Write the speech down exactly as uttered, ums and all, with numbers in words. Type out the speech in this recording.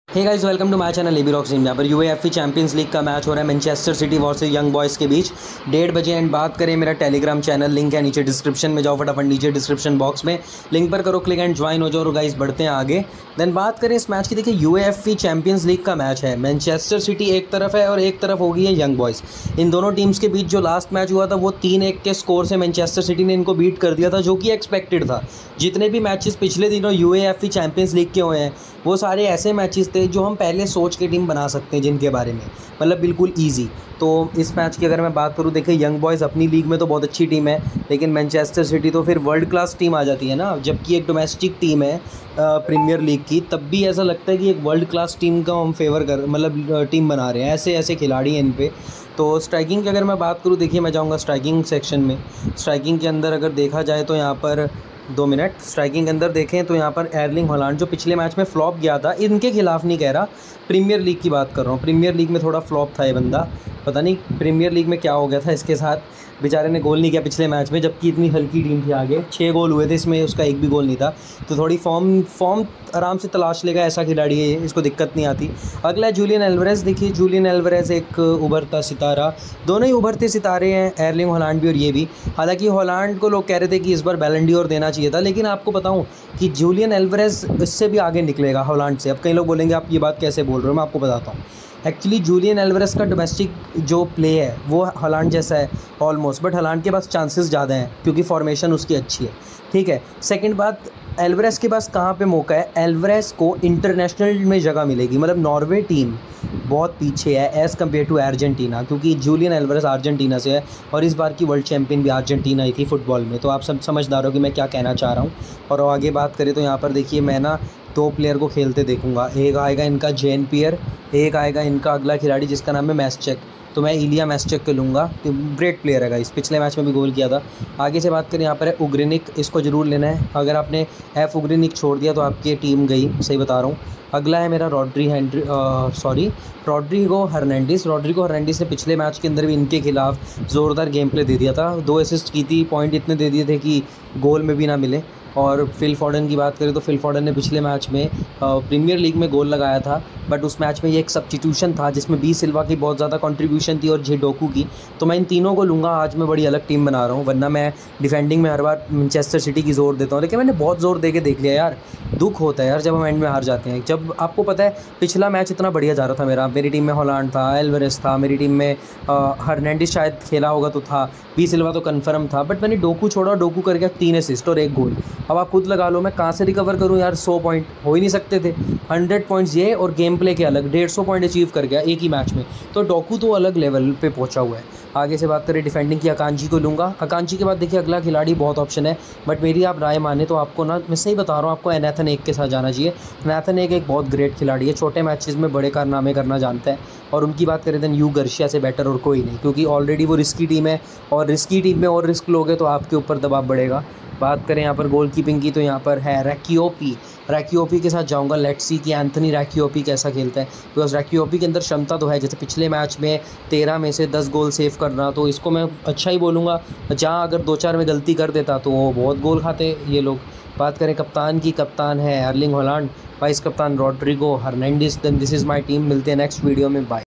Hey guys, welcome to my channel A B rocks team. यहाँ पर UFC champions league का match हो रहा है Manchester City versus young boys के बीच डेढ़ बजे। एंड बात करें मेरा टेलीग्राम चैनल, लिंक है नीचे डिस्क्रिप्शन में, जाओ फटाफट नीचे डिस्क्रिप्शन बॉक्स में लिंक पर करो क्लिक एंड ज्वाइन हो जाओ। और गाइस बढ़ते हैं आगे। देन बात करें इस मैच की, देखिए यूएफसी चैंपियंस लीग का मैच है। मैनचेस्टर सिटी एक तरफ है और एक तरफ होगी है यंग बॉयज़। इन दोनों टीम्स के बीच जो लास्ट मैच हुआ था वो तीन एक के स्कोर से मैनचेस्टर सिटी ने इनको बीट कर दिया था, जो कि एक्सपेक्टेड था। जितने भी मैचेस पिछले दिनों यूएफसी चैंपियंस लीग के हुए हैं वो सारे ऐसे मैचेस थे जो हम पहले सोच के टीम बना सकते हैं, जिनके बारे में मतलब बिल्कुल इजी। तो इस मैच की अगर मैं बात करूं, देखिए यंग बॉयज़ अपनी लीग में तो बहुत अच्छी टीम है, लेकिन मैनचेस्टर सिटी तो फिर वर्ल्ड क्लास टीम आ जाती है ना। जबकि एक डोमेस्टिक टीम है प्रीमियर लीग की, तब भी ऐसा लगता है कि एक वर्ल्ड क्लास टीम का हम फेवर कर मतलब टीम बना रहे हैं। ऐसे ऐसे खिलाड़ी हैं इन पे। तो स्ट्राइकिंग की अगर मैं बात करूँ, देखिए मैं जाऊँगा स्ट्राइकिंग सेक्शन में। स्ट्राइकिंग के अंदर अगर देखा जाए तो यहाँ पर दो मिनट स्ट्राइकिंग के अंदर देखें तो यहाँ पर एर्लिंग हॉलैंड जो पिछले मैच में फ्लॉप गया था, इनके खिलाफ नहीं कह रहा, प्रीमियर लीग की बात कर रहा हूँ। प्रीमियर लीग में थोड़ा फ्लॉप था ये बंदा, पता नहीं प्रीमियर लीग में क्या हो गया था इसके साथ। बेचारे ने गोल नहीं किया पिछले मैच में, जबकि इतनी हल्की टीम थी आगे। छः गोल हुए थे, इसमें उसका एक भी गोल नहीं था। तो थोड़ी फॉर्म फॉर्म आराम से तलाश लेगा, ऐसा खिलाड़ी है ये, इसको दिक्कत नहीं आती। अगला है जूलियन एल्वारेज। देखिए जूलियन एल्वारेज एक उभरता सितारा, दोनों ही उभरते सितारे हैं, एर्लिंग हॉलैंड भी और ये भी। हालांकि हॉलैंड को लोग कह रहे थे कि इस बार बैलन डी ओर देना चाहिए था, लेकिन आपको बताऊं कि जूलियन एल्वारेज इससे भी आगे निकलेगा हॉलैंड से। अब कई लोग बोलेंगे आप ये बात कैसे बोल रहे हो, मैं आपको बताता हूँ। एक्चुअली जूलियन एल्वारेज का डोमेस्टिक जो प्ले है वो हॉलैंड जैसा है ऑलमोस्ट, बट हॉलैंड के पास चांसेस ज़्यादा हैं क्योंकि फॉर्मेशन उसकी अच्छी है, ठीक है। सेकंड बात, एल्वारेज के पास कहाँ पे मौका है, एल्वारेज को इंटरनेशनल में जगह मिलेगी। मतलब नॉर्वे टीम बहुत पीछे है एज़ कम्पेयर टू अर्जेंटीना, क्योंकि जूलियन एल्वारेज अर्जेंटीना से है और इस बार की वर्ल्ड चैंपियन भी अर्जेंटीना ही थी फुटबॉल में। तो आप सब समझदार हो कि मैं क्या कहना चाह रहा हूँ। और आगे बात करें तो यहाँ पर देखिए मैं ना दो प्लेयर को खेलते देखूंगा। एक आएगा इनका जेन पियर, एक आएगा इनका अगला खिलाड़ी जिसका नाम है मैस्चेक। तो मैं इलिया मैस्चेक को लूँगा, तो ग्रेट प्लेयर है गाइस, पिछले मैच में भी गोल किया था। आगे से बात करें यहाँ पर है उग्रेनिक, इसको ज़रूर लेना है। अगर आपने एफ उग्रेनिक छोड़ दिया तो आपकी टीम गई, सही बता रहा हूँ। अगला है मेरा Rodri Hendry sorry Rodrigo Hernandez. Rodrigo Hernandez ने पिछले मैच के अंदर भी इनके खिलाफ ज़ोरदार गेम प्ले दे दिया था, दो असिस्ट की थी, पॉइंट इतने दे दिए थे कि गोल में भी ना मिले। और फिल फॉर्डन की बात करें तो फिल फॉर्डन ने पिछले मैच में प्रीमियर लीग में गोल लगाया था, बट उस मैच में ये एक सब्स्टिट्यूशन था जिसमें बी सिल्वा की बहुत ज़्यादा कंट्रीब्यूशन थी और जे डोकू की। तो मैं इन तीनों को लूँगा। आज मैं बड़ी अलग टीम बना रहा हूँ, वरना मैं डिफेंडिंग में हर बार मैनचेस्टर सिटी की ज़ोर देता हूँ, लेकिन मैंने बहुत ज़ोर दे के देख लिया यार। दुख होता है यार जब हम एंड में हार जाते हैं। जब आपको पता है पिछला मैच इतना बढ़िया जा रहा था मेरा, मेरी टीम में हॉलैंड था, एल्वारेज था, मेरी टीम में हर्नांडिस शायद खेला होगा तो था, बी सिल्वा तो कन्फर्म था, बट मैंने डोकू छोड़ा, डोकू कर गया तीन असिस्ट और एक गोल। अब आप खुद लगा लो मैं कहाँ से रिकवर करूँ यार। सौ पॉइंट हो ही नहीं सकते थे, हंड्रेड पॉइंट्स ये और गेम प्ले के अलग डेढ़ सौ पॉइंट अचीव कर गया एक ही मैच में। तो डोकू तो अलग लेवल पे पहुंचा हुआ है। आगे से बात करें डिफेंडिंग की, अकांजी को लूँगा। अकांजी के बाद देखिए अगला खिलाड़ी बहुत ऑप्शन है, बट मेरी आप राय माने तो आपको ना, मैं सही बता रहा हूँ, आपको नेथन एक के साथ जाना चाहिए। नेथन एक एक बहुत ग्रेट खिलाड़ी है, छोटे मैचेस में बड़े कारनामे करना जानता है। और उनकी बात करें देन यू गर्शिया से बेटर और कोई नहीं, क्योंकि ऑलरेडी वो रिस्की टीम है और रिस्की टीम में और रिस्क लोगे तो आपके ऊपर दबाव बढ़ेगा। बात करें यहाँ पर गोलकीपिंग की तो यहाँ पर है रैकियोपी। रैकियोपी के साथ जाऊँगा। लेट्स सी कि एंथनी रैकियोपी कैसा खेलता है, बिकॉज रैकियोपी के अंदर क्षमता तो है, जैसे पिछले मैच में तेरह में से दस गोल सेव करना, तो इसको मैं अच्छा ही बोलूँगा। जहाँ अगर दो चार में गलती कर देता तो वो बहुत गोल खाते ये लोग। बात करें कप्तान की, कप्तान है एर्लिंग हॉलैंड, वाइस कप्तान Rodrigo Hernandez. Then this is my team. मिलते हैं नेक्स्ट वीडियो में, बाय।